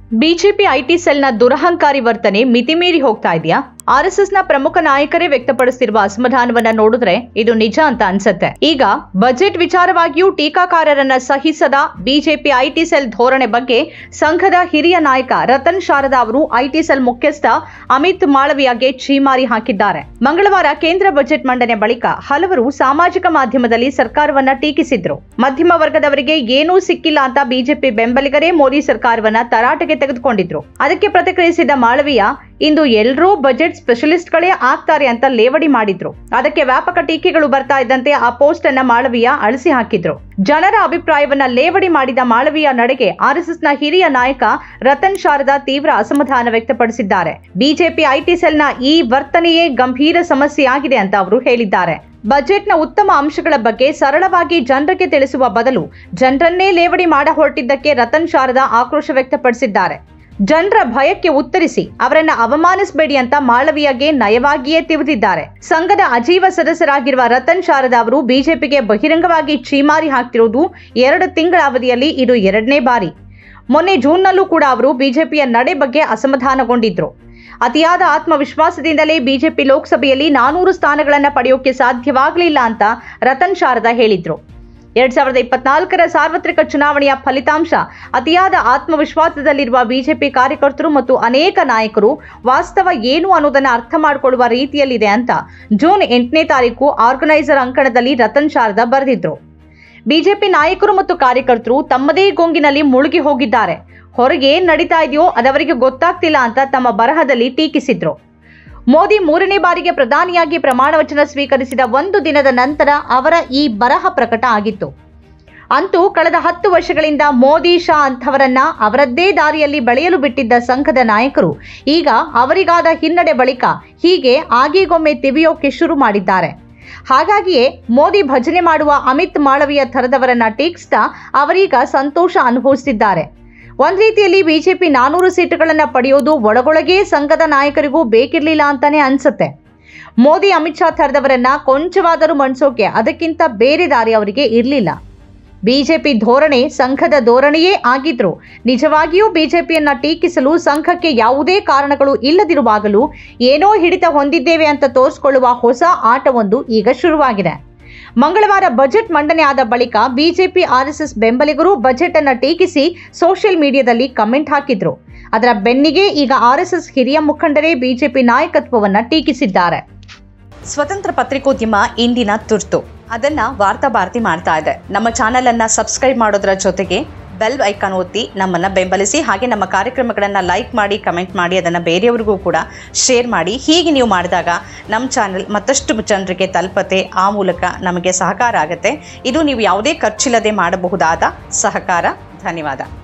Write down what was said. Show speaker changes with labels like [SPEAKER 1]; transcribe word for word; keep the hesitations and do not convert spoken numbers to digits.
[SPEAKER 1] BJP IT ಸೆಲ್ನ ದುರಹಂಕಾರಿ ವರ್ತನೆ ಮಿತಿಮೀರಿ ಹೋಗ್ತಾ ಇದೆಯಾ? ಆರ್ಎಸ್ಎಸ್ನ ಪ್ರಮುಖ ನಾಯಕರೇ ವ್ಯಕ್ತಪಡಿಸುತ್ತಿರುವ ಅಸಮಾಧಾನವನ್ನ ನೋಡಿದ್ರೆ ಇದು ನಿಜ ಅಂತ ಅನ್ಸುತ್ತೆ. ಈಗ ಬಜೆಟ್ ವಿಚಾರವಾಗಿಯೂ ಟೀಕಾಕಾರರನ್ನ ಸಹಿಸದ ಬಿಜೆಪಿ ಐಟಿ ಸೆಲ್ ಧೋರಣೆ ಬಗ್ಗೆ ಸಂಘದ ಹಿರಿಯ ನಾಯಕ ರತನ್ ಶಾರದಾ ಅವರು ಐಟಿ ಸೆಲ್ ಮುಖ್ಯಸ್ಥ ಅಮಿತ್ ಮಾಳವಿಯಾಗೆ ಛೀಮಾರಿ ಹಾಕಿದ್ದಾರೆ. ಮಂಗಳವಾರ ಕೇಂದ್ರ ಬಜೆಟ್ ಮಂಡನೆ ಬಳಿಕ ಹಲವರು ಸಾಮಾಜಿಕ ಮಾಧ್ಯಮದಲ್ಲಿ ಸರ್ಕಾರವನ್ನ ಟೀಕಿಸಿದ್ರು. ಮಧ್ಯಮ ವರ್ಗದವರಿಗೆ ಏನೂ ಸಿಕ್ಕಿಲ್ಲ ಅಂತ ಬಿಜೆಪಿ ಬೆಂಬಲಿಗರೇ ಮೋದಿ ಸರ್ಕಾರವನ್ನ ತರಾಟೆಗೆ ತೆಗೆದುಕೊಂಡಿದ್ರು. ಅದಕ್ಕೆ ಪ್ರತಿಕ್ರಿಯಿಸಿದ ಮಾಳವಿಯಾ, ಇಂದು ಎಲ್ಲರೂ ಬಜೆಟ್ ಸ್ಪೆಷಲಿಸ್ಟ್ಗಳೇ ಆಗ್ತಾರೆ ಅಂತ ಲೇವಡಿ ಮಾಡಿದ್ರು. ಅದಕ್ಕೆ ವ್ಯಾಪಕ ಟೀಕೆಗಳು ಬರ್ತಾ ಇದ್ದಂತೆ ಆ ಪೋಸ್ಟ್ ಅನ್ನ ಮಾಳವಿಯಾ ಅಳಿಸಿ ಹಾಕಿದ್ರು. ಜನರ ಅಭಿಪ್ರಾಯವನ್ನ ಲೇವಡಿ ಮಾಡಿದ ಮಾಳವಿಯಾ ನಡೆಗೆ ಆರ್ಎಸ್ಎಸ್ನ ಹಿರಿಯ ನಾಯಕ ರತನ್ ಶಾರದಾ ತೀವ್ರ ಅಸಮಾಧಾನ ವ್ಯಕ್ತಪಡಿಸಿದ್ದಾರೆ. ಬಿಜೆಪಿ ಐಟಿ ಸೆಲ್ನ ಈ ವರ್ತನೆಯೇ ಗಂಭೀರ ಸಮಸ್ಯೆಯಾಗಿದೆ ಅಂತ ಅವರು ಹೇಳಿದ್ದಾರೆ. ಬಜೆಟ್ನ ಉತ್ತಮ ಅಂಶಗಳ ಬಗ್ಗೆ ಸರಳವಾಗಿ ಜನರಿಗೆ ತಿಳಿಸುವ ಬದಲು ಜನರನ್ನೇ ಲೇವಡಿ ಮಾಡ ಹೊರಟಿದ್ದಕ್ಕೆ ರತನ್ ಶಾರದಾ ಆಕ್ರೋಶ ವ್ಯಕ್ತಪಡಿಸಿದ್ದಾರೆ. ಜನರ ಭಯಕ್ಕೆ ಉತ್ತರಿಸಿ ಅವರನ್ನ ಅವಮಾನಿಸಬೇಡಿ ಅಂತ ಮಾಳವಿಯಾಗೆ ನಯವಾಗಿಯೇ ತಿವಿದಿದ್ದಾರೆ. ಸಂಘದ ಅಜೀವ ಸದಸ್ಯರಾಗಿರುವ ರತನ್ ಶಾರದಾ ಅವರು ಬಿಜೆಪಿಗೆ ಬಹಿರಂಗವಾಗಿ ಛೀಮಾರಿ ಹಾಕ್ತಿರುವುದು ಎರಡು ತಿಂಗಳ ಅವಧಿಯಲ್ಲಿ ಇದು ಎರಡನೇ ಬಾರಿ. ಮೊನ್ನೆ ಜೂನ್ನಲ್ಲೂ ಕೂಡ ಅವರು ಬಿಜೆಪಿಯ ನಡೆ ಬಗ್ಗೆ ಅಸಮಾಧಾನಗೊಂಡಿದ್ರು. ಅತಿಯಾದ ಆತ್ಮವಿಶ್ವಾಸದಿಂದಲೇ ಬಿಜೆಪಿ ಲೋಕಸಭೆಯಲ್ಲಿ ನಾನೂರು ಸ್ಥಾನಗಳನ್ನು ಪಡೆಯೋಕೆ ಸಾಧ್ಯವಾಗಲಿಲ್ಲ ಅಂತ ರತನ್ ಶಾರದಾ ಹೇಳಿದ್ರು. ಎರಡ್ ಸಾವಿರದ ಇಪ್ಪತ್ನಾಲ್ಕರ ಸಾರ್ವತ್ರಿಕ ಚುನಾವಣೆಯ ಫಲಿತಾಂಶ ಅತಿಯಾದ ಆತ್ಮವಿಶ್ವಾಸದಲ್ಲಿರುವ ಬಿಜೆಪಿ ಕಾರ್ಯಕರ್ತರು ಮತ್ತು ಅನೇಕ ನಾಯಕರು ವಾಸ್ತವ ಏನು ಅನ್ನೋದನ್ನ ಅರ್ಥ ಮಾಡಿಕೊಳ್ಳುವ ರೀತಿಯಲ್ಲಿದೆ ಅಂತ ಜೂನ್ ಎಂಟನೇ ತಾರೀಕು ಆರ್ಗನೈಸರ್ ಅಂಕಣದಲ್ಲಿ ರತನ್ ಶಾರದಾ ಬರೆದಿದ್ರು. ಬಿಜೆಪಿ ನಾಯಕರು ಮತ್ತು ಕಾರ್ಯಕರ್ತರು ತಮ್ಮದೇ ಗೊಂಗಿನಲ್ಲಿ ಮುಳುಗಿ ಹೋಗಿದ್ದಾರೆ. ಹೊರಗೆ ಏನ್ ನಡೀತಾ ಇದೆಯೋ ಅದವರಿಗೆ ಗೊತ್ತಾಗ್ತಿಲ್ಲ ಅಂತ ತಮ್ಮ ಬರಹದಲ್ಲಿ ಟೀಕಿಸಿದ್ರು. ಮೋದಿ ಮೂರನೇ ಬಾರಿಗೆ ಪ್ರಧಾನಿಯಾಗಿ ಪ್ರಮಾಣ ವಚನ ಸ್ವೀಕರಿಸಿದ ಒಂದು ದಿನದ ನಂತರ ಅವರ ಈ ಬರಹ ಪ್ರಕಟ ಆಗಿತ್ತು. ಅಂತೂ ಕಳೆದ ಹತ್ತು ವರ್ಷಗಳಿಂದ ಮೋದಿ ಶಾ ಅಂಥವರನ್ನ ಅವರದ್ದೇ ದಾರಿಯಲ್ಲಿ ಬೆಳೆಯಲು ಬಿಟ್ಟಿದ್ದ ಸಂಘದ ನಾಯಕರು ಈಗ ಅವರಿಗಾದ ಹಿನ್ನಡೆ ಬಳಿಕ ಹೀಗೆ ಆಗೀಗೊಮ್ಮೆ ತಿವಿಯೋಕೆ ಶುರು ಮಾಡಿದ್ದಾರೆ. ಹಾಗಾಗಿಯೇ ಮೋದಿ ಭಜನೆ ಮಾಡುವ ಅಮಿತ್ ಮಾಳವಿಯ ಥರದವರನ್ನ ಟೀಕಿಸ್ತಾ ಅವರೀಗ ಸಂತೋಷ ಅನುಭವಿಸುತ್ತಿದ್ದಾರೆ. ಒಂದ್ ರೀತಿಯಲ್ಲಿ ಬಿಜೆಪಿ ನಾನೂರು ಸೀಟುಗಳನ್ನ ಪಡೆಯೋದು ಒಳಗೊಳಗೆ ಸಂಘದ ನಾಯಕರಿಗೂ ಬೇಕಿರ್ಲಿಲ್ಲ ಅಂತಾನೆ ಅನ್ಸುತ್ತೆ. ಮೋದಿ ಅಮಿತ್ ಶಾ ಥರದವರನ್ನ ಕೊಂಚವಾದರೂ ಮಣಿಸೋಕೆ ಅದಕ್ಕಿಂತ ಬೇರೆ ದಾರಿ ಅವರಿಗೆ ಇರಲಿಲ್ಲ. ಬಿಜೆಪಿ ಧೋರಣೆ ಸಂಘದ ಧೋರಣೆಯೇ ಆಗಿದ್ರು ನಿಜವಾಗಿಯೂ ಬಿಜೆಪಿಯನ್ನ ಟೀಕಿಸಲು ಸಂಘಕ್ಕೆ ಯಾವುದೇ ಕಾರಣಗಳು ಇಲ್ಲದಿರುವಾಗಲೂ ಏನೋ ಹಿಡಿತ ಹೊಂದಿದ್ದೇವೆ ಅಂತ ತೋರಿಸಿಕೊಳ್ಳುವ ಹೊಸ ಆಟವೊಂದು ಈಗ ಶುರುವಾಗಿದೆ. ಮಂಗಳವಾರ ಬಜೆಟ್ ಮಂಡನೆ ಆದ ಬಳಿಕ ಬಿಜೆಪಿ ಆರ್ಎಸ್ಎಸ್ ಬೆಂಬಲಿಗರು ಬಜೆಟ್ ಅನ್ನ ಟೀಕಿಸಿ ಸೋಷಿಯಲ್ ಮೀಡಿಯಾದಲ್ಲಿ ಕಮೆಂಟ್ ಹಾಕಿದ್ರು. ಅದರ ಬೆನ್ನಿಗೆ ಈಗ ಆರ್ಎಸ್ಎಸ್ ಹಿರಿಯ ಮುಖಂಡರೇ ಬಿಜೆಪಿ ನಾಯಕತ್ವವನ್ನ ಟೀಕಿಸಿದ್ದಾರೆ. ಸ್ವತಂತ್ರ ಪತ್ರಿಕೋದ್ಯಮ ಇಂದಿನ ತುರ್ತು ಅದನ್ನ ವಾರ್ತಾ ಭಾರತಿ ಮಾಡ್ತಾ ಇದೆ. ನಮ್ಮ ಚಾನೆಲ್ ಅನ್ನ ಸಬ್ಸ್ಕ್ರೈಬ್ ಮಾಡೋದರ ಜೊತೆಗೆ ಬೆಲ್ ಐಕಾನ್ ಒತ್ತಿ ನಮ್ಮನ್ನ ಬೆಂಬಲಿಸಿ. ಹಾಗೆ ನಮ್ಮ ಕಾರ್ಯಕ್ರಮಗಳನ್ನು ಲೈಕ್ ಮಾಡಿ, ಕಮೆಂಟ್ ಮಾಡಿ, ಅದನ್ನು ಬೇರೆಯವರಿಗೂ ಕೂಡ ಶೇರ್ ಮಾಡಿ. ಹೀಗೆ ನೀವು ಮಾಡಿದಾಗ ನಮ್ಮ ಚಾನೆಲ್ ಮತ್ತಷ್ಟು ಜನರಿಗೆ ತಲುಪತ್ತೆ. ಆ ಮೂಲಕ ನಮಗೆ ಸಹಕಾರ ಆಗುತ್ತೆ. ಇದು ನೀವು ಯಾವುದೇ ಖರ್ಚಿಲ್ಲದೆ ಮಾಡಬಹುದಾದ ಸಹಕಾರ. ಧನ್ಯವಾದ.